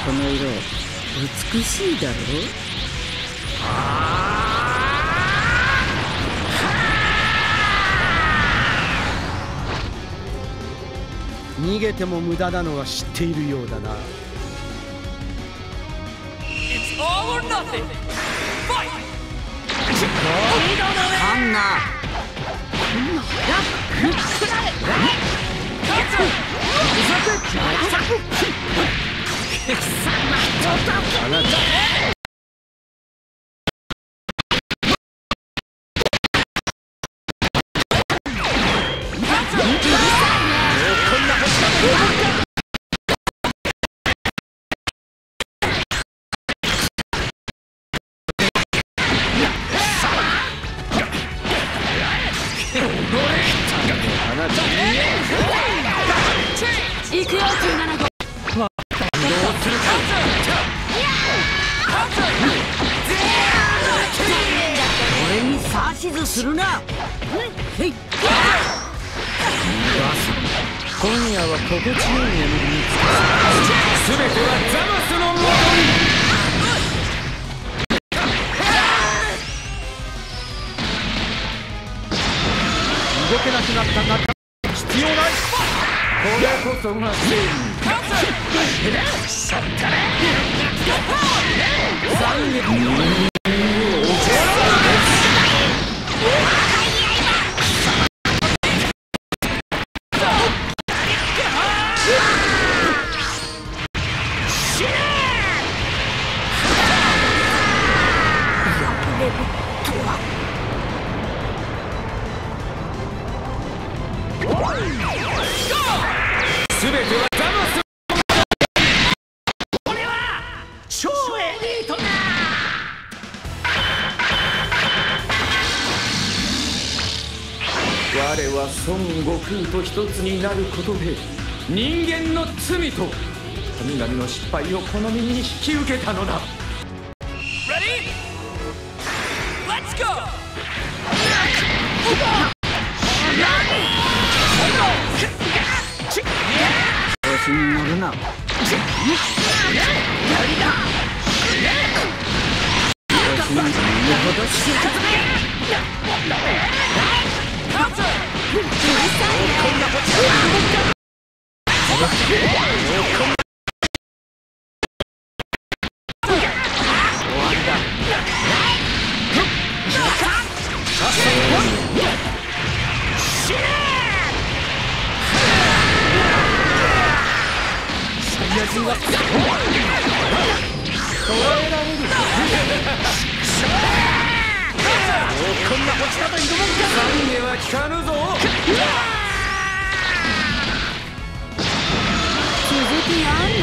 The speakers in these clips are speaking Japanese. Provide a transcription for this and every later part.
この色美しいだろう。 逃げても無駄なのは知っているようだな。 あんな行くよ17号。俺に指図するな。 今夜は心地よい眠りにつかせ、全てはザマスのもとに。動けなくなった仲間必要ない。これこそが正義。全てはザマス。俺は超エリートだ。我は孫悟空と一つになることで人間の罪と神々の失敗をこの身に引き受けたのだ。Ready? Let's go! 調子に乗るな。こんな落ち方いるもんか。懺悔は聞かぬぞ。続きあんの？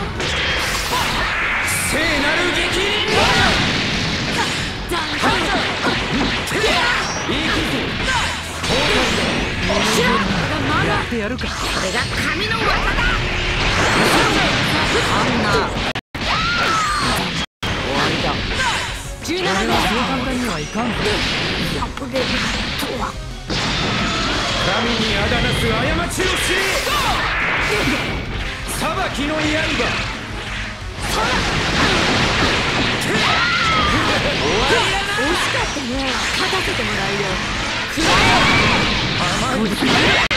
聖なる激鱗だ。やってやるか。これが神の技だ。あんな終わりだ。17名そう簡単にはいかんぞ。破れるとは神にあだなす過ちを知れ。裁きの刃。 惜しかったね。勝たせてもらうよ。くらえ。